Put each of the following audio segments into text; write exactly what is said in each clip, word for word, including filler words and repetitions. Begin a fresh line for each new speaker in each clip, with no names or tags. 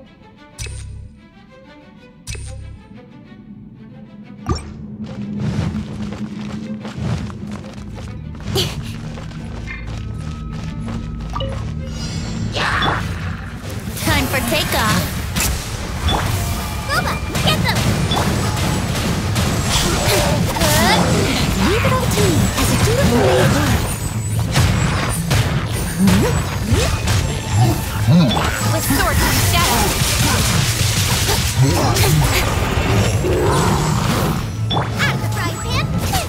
Time for takeoff. Boba, get them! Leave it all to me as a dutiful maid would. With swords and shadows. Out of the frying pan.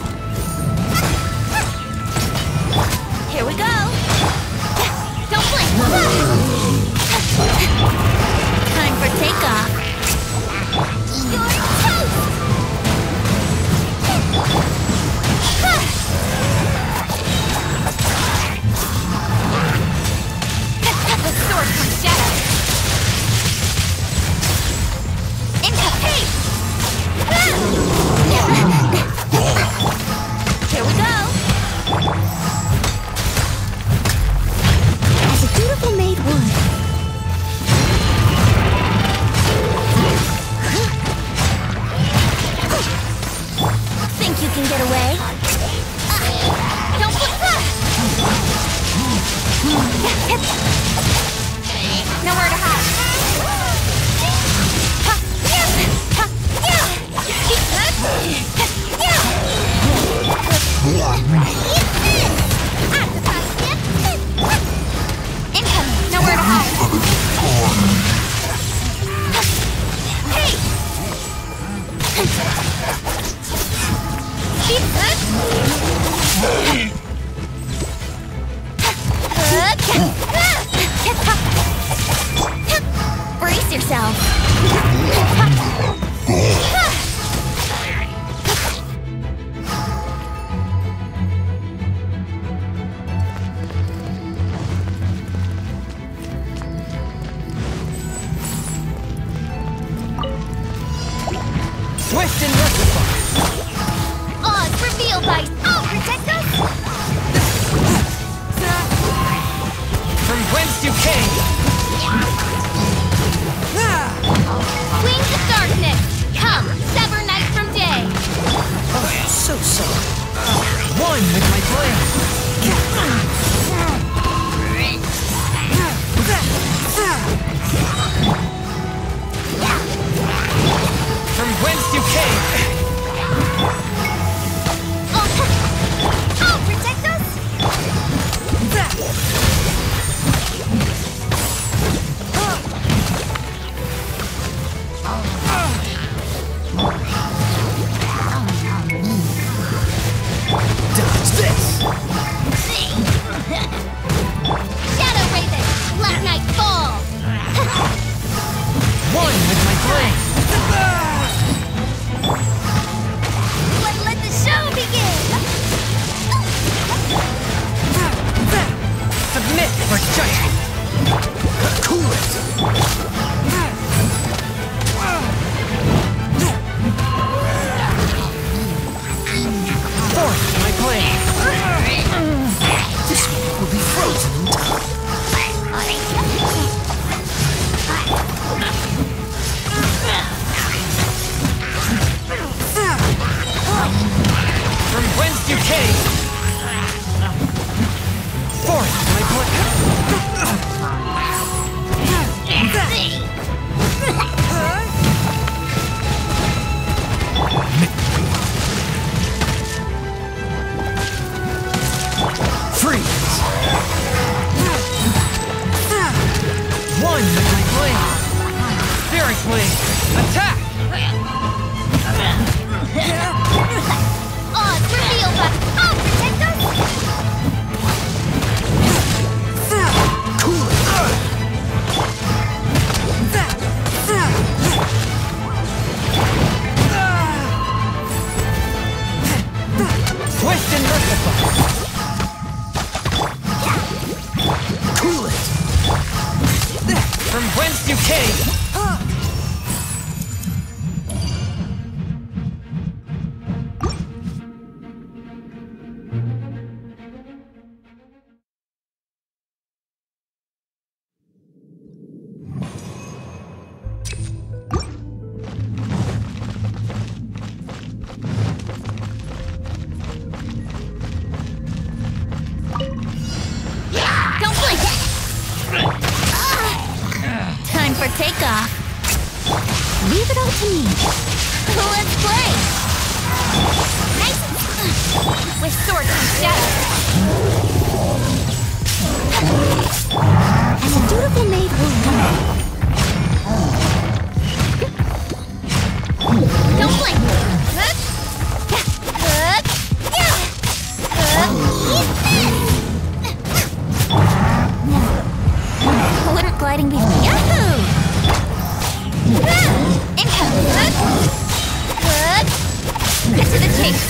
Here we go. Don't blink. Time for takeoff. You're toast. The sword from shadow. Incoming! Here we go! As a dutiful maid would. Think you can get away? Uh, don't put... Nowhere to hide. Incoming. Nowhere to hide. Hey! Brace yourself.
Twist and rectify.
Odds revealed by I'll protect us.
From whence you came.
Wings of darkness, come, sever night from day.
Oh, so sorry. One with my blade. From whence you came.
Oh, I'll protect us.
Dodge this.
Shadow Raven, let night fall.
One with my blade.
Let, let the show begin.
Submit for judgment. Cool it. Force my blade. This one will be frozen in time. From whence you came. Force my blade. Freeze! One with my blade! Spirit blade! Attack!
Odds revealed by I'll protect us.
Cool it! Twist and rectify! Cool it! From whence you came!
for takeoff. Leave it all to me. Let's play. Nice. With sword and shadow. And the dutiful maid will come. Don't blink. Wouldn't gliding be Yahoo! Income! Cut to the chase!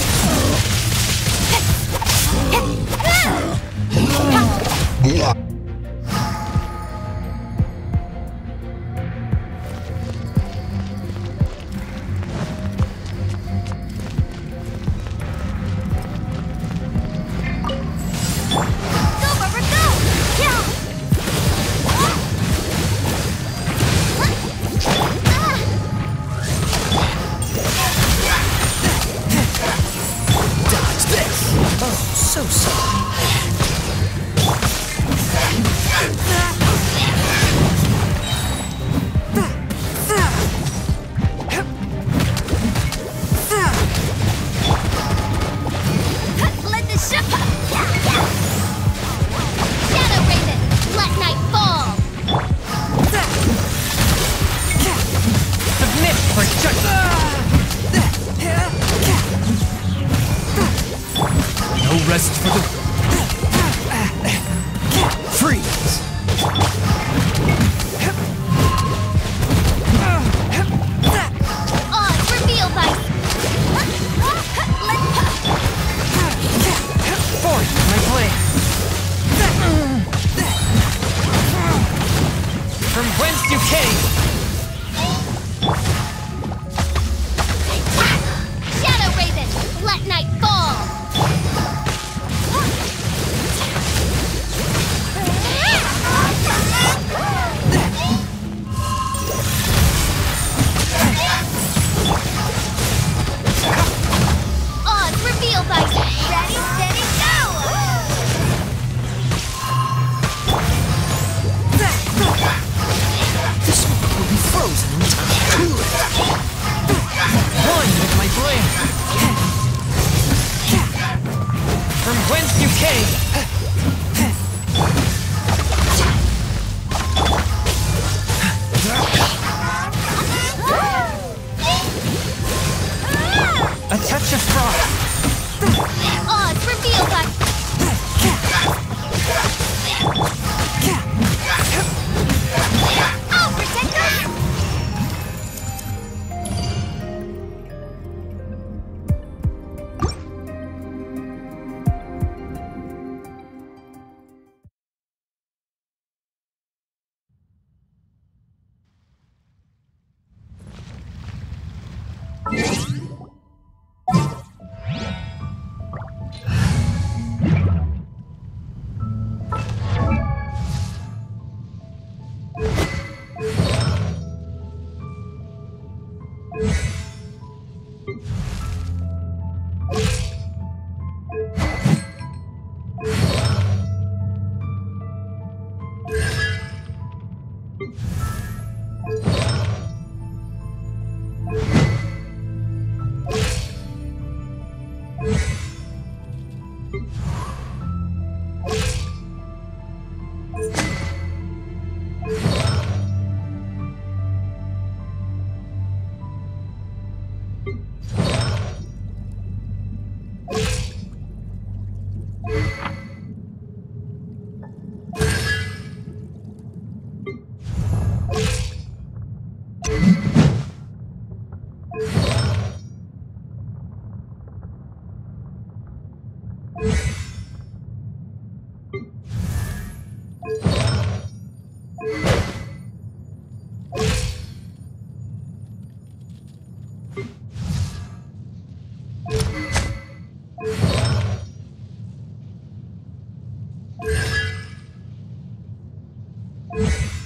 Rest for the... Freeze!
On, reveal vice!
Forth, my blade! From whence you came!
Shadow Raven, let night fall!
A touch of frost.
Odds reveal that. I'll protect us. You